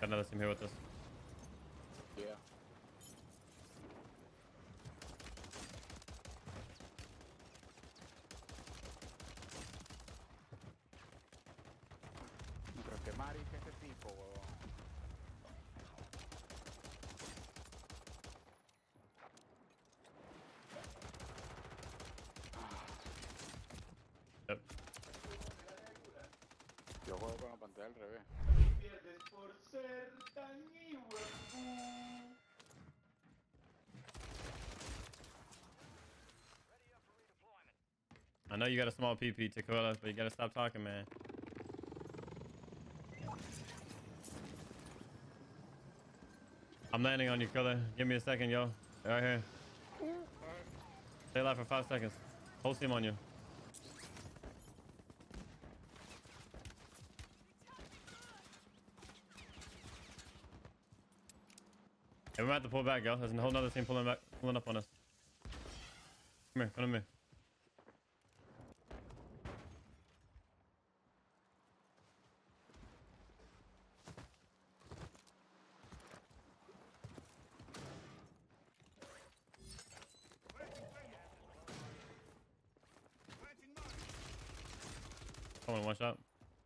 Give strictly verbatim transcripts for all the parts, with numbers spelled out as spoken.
Got another team here with us. Yeah. Pero qué marica este tipo, huevón. Yep. Yo juego con la pantalla al revés. Pierdes por ser tan huevón. I know you got a small P P, Ʇᴏᴄ, but you gotta stop talking, man. I'm landing on you, Ʇᴏᴄ. Give me a second, yo. Right here. Stay alive for five seconds. Whole team on you. Hey, we might have to pull back, yo. There's a whole nother team pulling back, pulling up on us. Come here, come to me. Come on, one shot.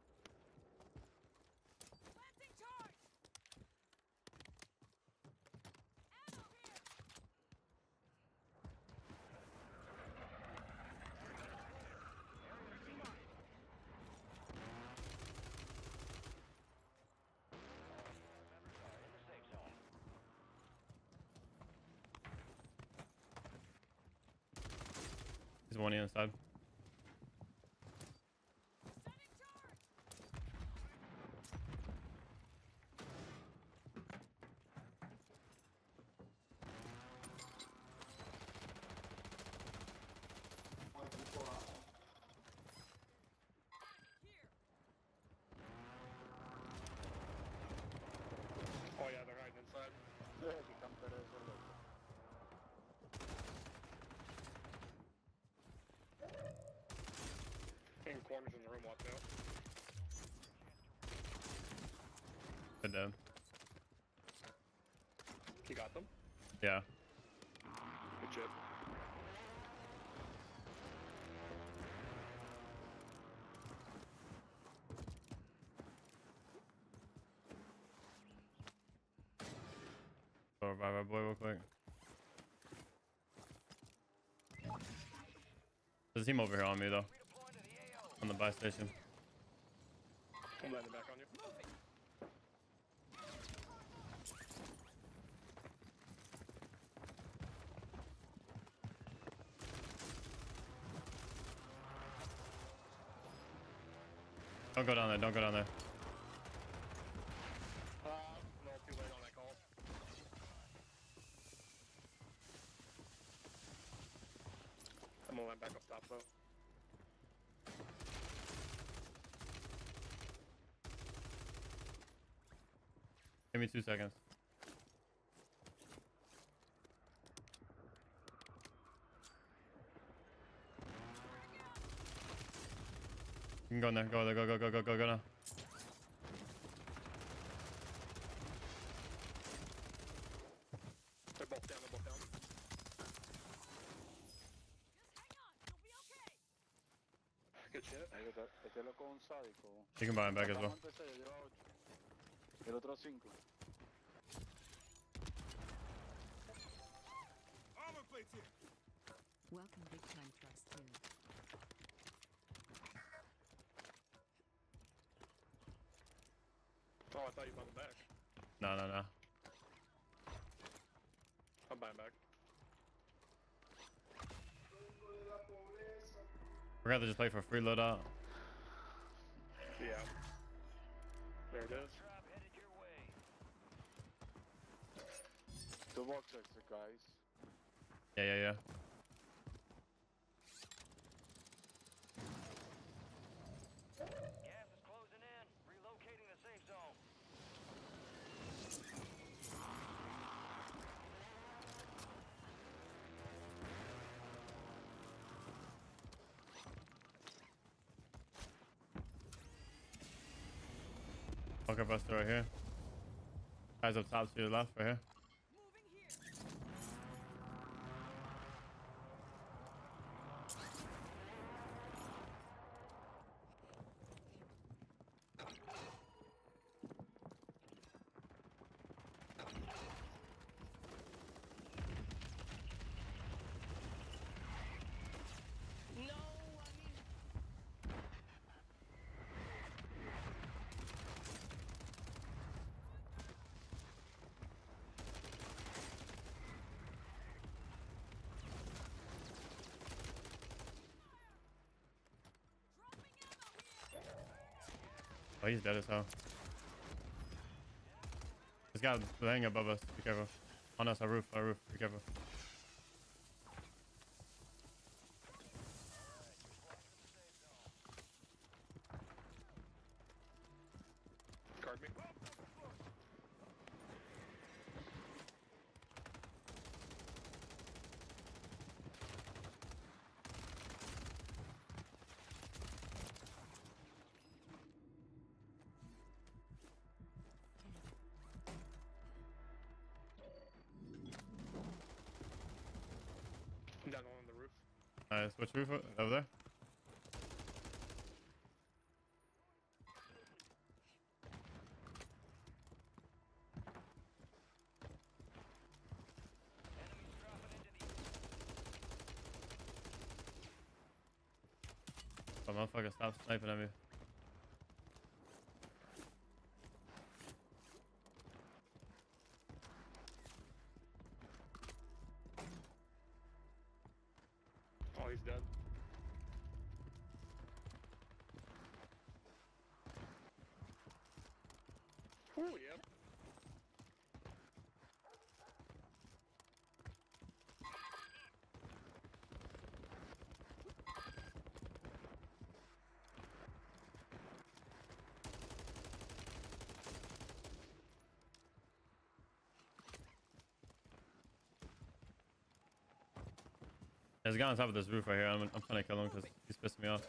There's one inside. Oh yeah, they're hiding inside. Yeah, que camper es el loco. In corners in the room, watch out. Good dead. You got them? Yeah. Good shit. Go revive our boy real quick. There's a team over here on me though. On the buy station. I'm landing back on you. Don't go down there, don't go down there. Uh, no, too late on that call. I'm gonna land back up top though. Give me two seconds. You can go in there, go there, go, go, go, go, go, go now. They're both down, they're both down. Good shit. Ahí está, este loco es un sádico. You can buy him back as well. Antes se lleva ocho. El otro cinco. Armor plates here. Welcome, Big Time Trust two. Oh, I thought you bought them back. No, no, no. I'm buying back. We're gonna have to just play for free loadout. Yeah. There it is. Two box extra, guys. Yeah, yeah, yeah. Gas is closing in. Relocating the safe zone. Bunker buster right here. Guys up top to your left, right here. Oh, he's dead as hell. This guy laying above us. Be careful. On us, our roof, our roof. Be careful. Guard me. Down on the roof. Nice. Which roof? Over there? Oh, motherfucker, stop sniping at me. Oh, he's dead. Ooh, yep. There's a guy on top of this roof right here. I'm, I'm trying to kill him because he's pissing me off.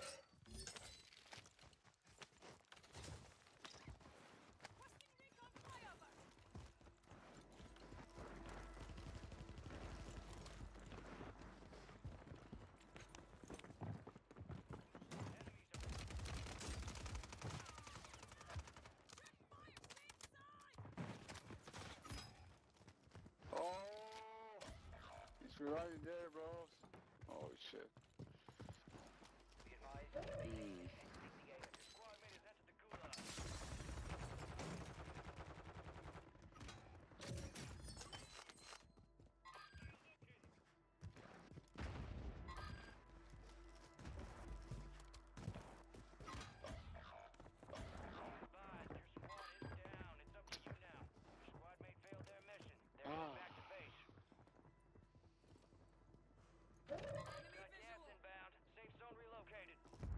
Oh, he's right there, bro. Oh shit. Be advised, sixty-eight. Your squad mate has entered the gulag. Advised, your squad is down. It's up to you now. Your squad mate failed their mission. They're heading back to base. Got gas inbound. Safe zone relocated.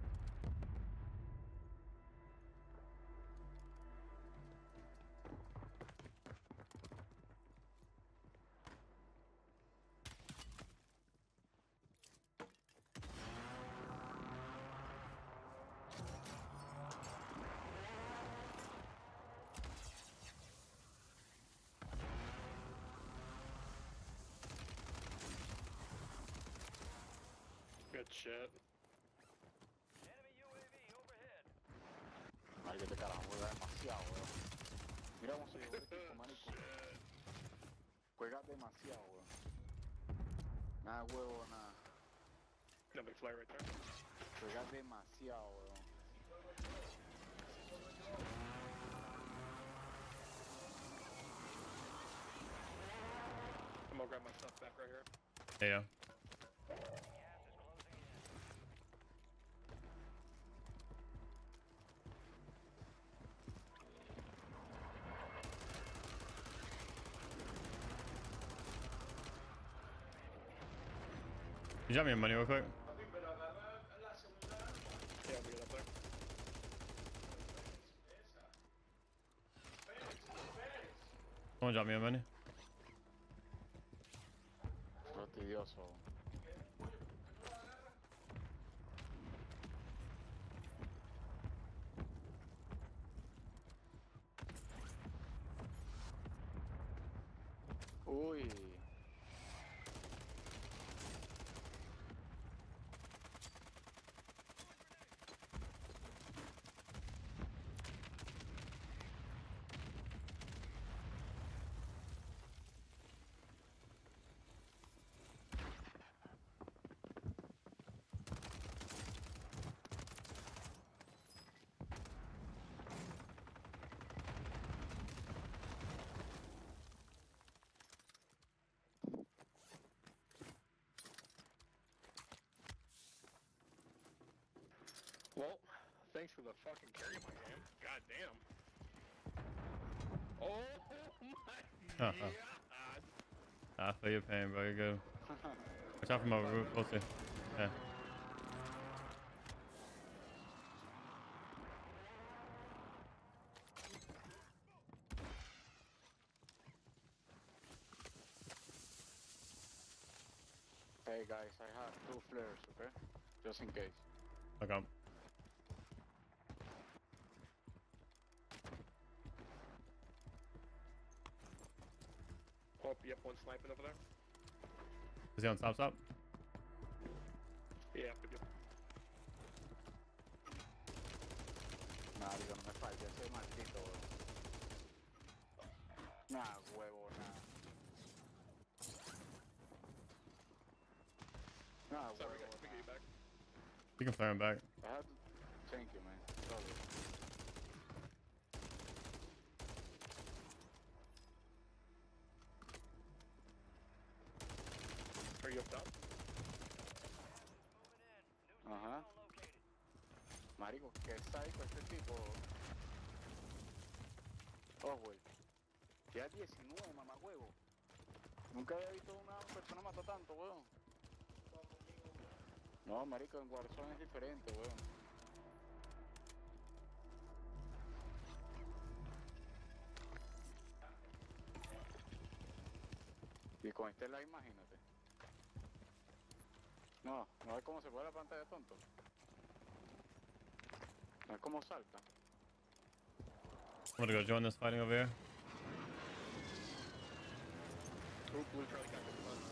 Good shit. Enemy U A V overhead. Marico, este carajo juega demasiado, weón. Mira cómo se llevó el equipo, marico. Juega demasiado, weón. Nada de huevo, nada. No big fly right there. Juega demasiado, weón. I'm gonna grab my stuff back right here. Yeah. Gas is closing in. You drop me your money real quick. Papi, pero agarra la segunda. Yeah, we get up there. Esa. Pérez, Pérez. Someone drop me your money. Fastidioso. Uy. Well, thanks for the fucking carry, my man. God damn. Oh my Uh-huh. god. I feel your pain, bro. You're good. Watch out from over roof. We'll see. Yeah. Hey guys, I have two flares, okay? Just in case. Okay. Oh, yep, one sniping over there. Is he on top stop? Yeah, good deal. Nah, digo, no me falte ese maldito, weón. Nah, huevo, nah. Nah, Sorry, we huevo, got, we got you nah. back. You can flare him back. I had to... Thank you, man. Sorry. Are you up top? Ajá. Marico, qué sádico este tipo. Oh, güey. Ya diecinueve, mamá huevo. Nunca había visto una persona matar tanto, weón. No, marico, en Warzone es diferente, weón. Y con este live, imagínate. No, no ves cómo se pone la pantalla, tonto. No es como salta. I'm gonna go join this fighting over here. Blue, blue Charlie got this one.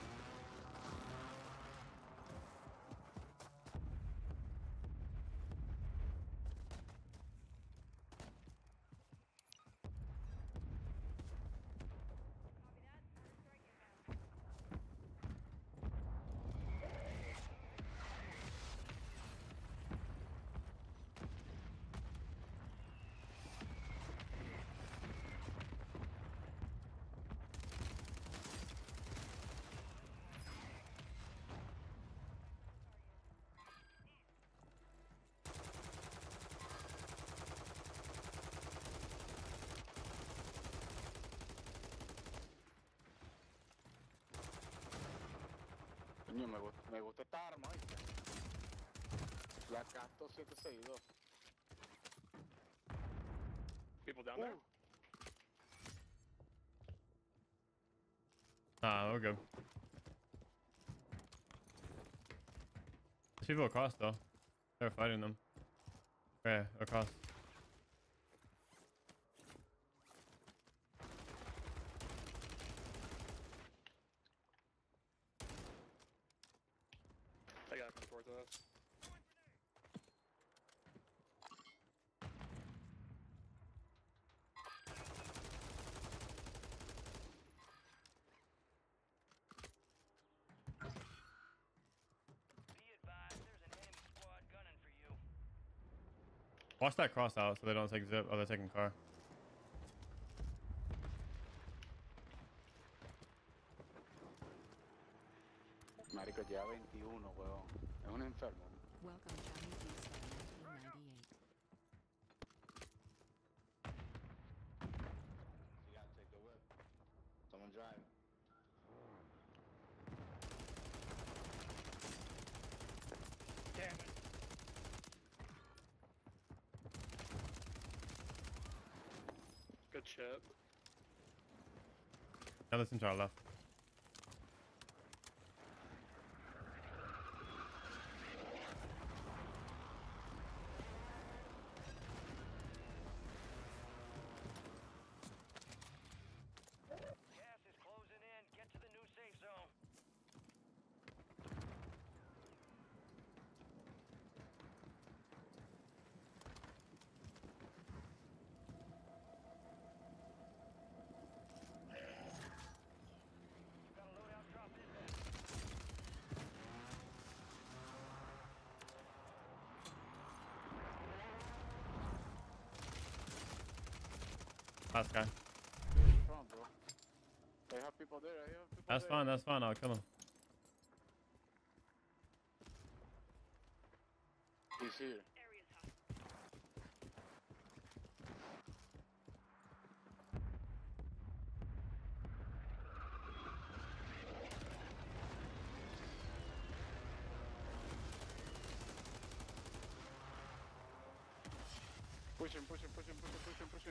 Coño, me, gusta, me gusta esta arma, ¿viste? La Casto siete seis dos. People down there? Ah, we're good. There's people across though. They're fighting them. Yeah, across. I gotta come towards us. Be advised, there's an enemy squad gunning for you. Watch that cross out so they don't take zip. Oh, they're taking car. Marico, ya veintiuno, weón. Es un enfermo. Welcome Chinese Eastern nineteen ninety-eight. You gotta take the whip. Someone drive. Damn it. Good shit. Now listen to our left. Gas is closing Last guy. Come on, bro. They have people there. They have people That's there. fine. That's fine. I'll kill him. He's here. Pushing, pushing, pushing, pushing, pushing, pushing.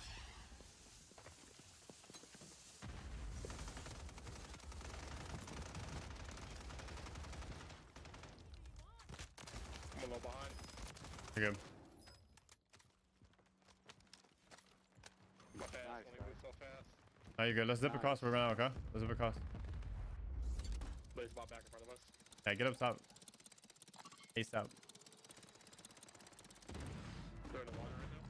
I'm a little behind. You're good. My fast, Nice, when he guys. moves so fast. Now you're good. Let's zip Nice. across for now, okay? Let's zip across. But he's about back in front of us. Hey, get up top. Ace out. They're in the water right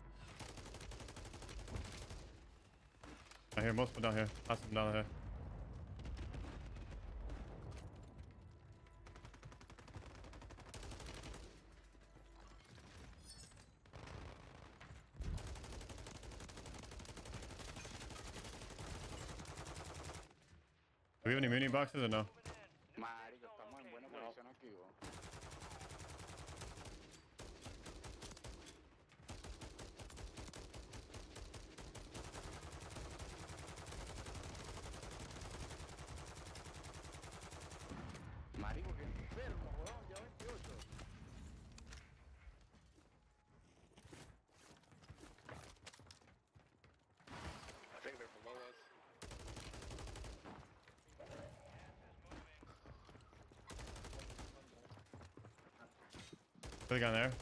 now. I hear most of them down here. Lots of them down here. Do we have any muni boxes or no? Marico, estamos en buena posición aquí, bro. Marico, que enfermo, weón. Ya veintiocho. I think they're below us. Put the gun there.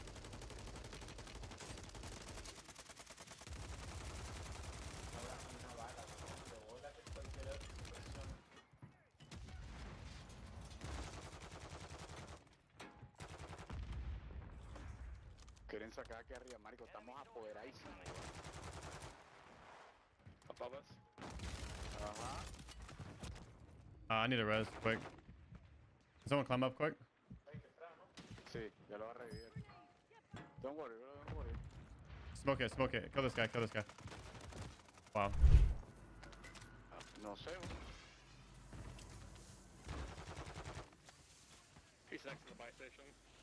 Quieren sacar aquí arriba, marico. Estamos apoderadísimos, weón. Above us. Ajá. Uh, I need a res quick. Can someone climb up quick? Sí, ya lo va a revivir. Don't worry, bro. Don't worry. Smoke it, smoke it. Kill this guy, kill this guy. Wow. No sé, bro. He's next to the buy station.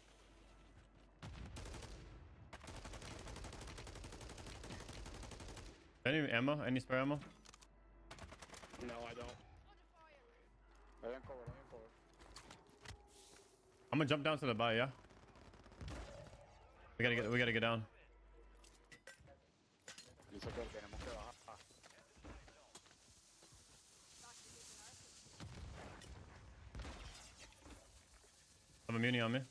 Any ammo? Any spare ammo? No, I don't. Vayan cover, vayan cover. I'm gonna jump down to the buy, yeah? We gotta get we gotta get down. Dice que tenemos que bajar. I have a muni on me.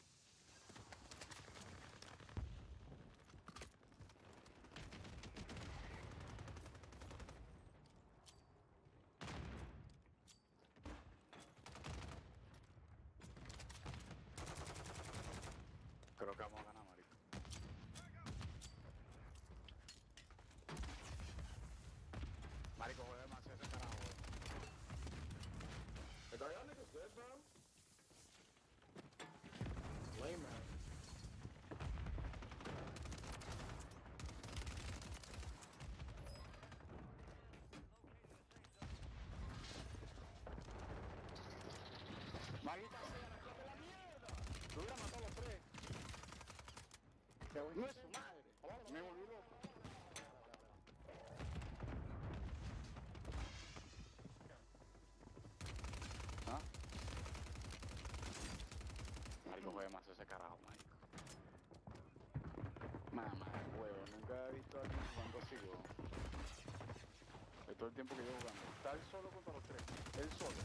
Creo que vamos a ganar, marico. Marico, juega demasiado ese carajo, weón. Are y'all niggas good, bro? Lame, man. Marita sea, la cosa de la mierda. Lo hubiera matado a los tres. No es su madre. Me volví loco. ¿Ah? Marico, juega demasiado ese carajo, marico. Mamá, huevo, nunca he visto a alguien jugando así, huevo. De todo el tiempo que llevo jugando. Está él solo contra los tres. Él solo.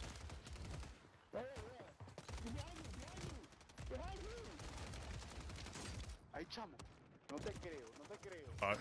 Ahí, chamo. No te creo, no te creo. Fuck.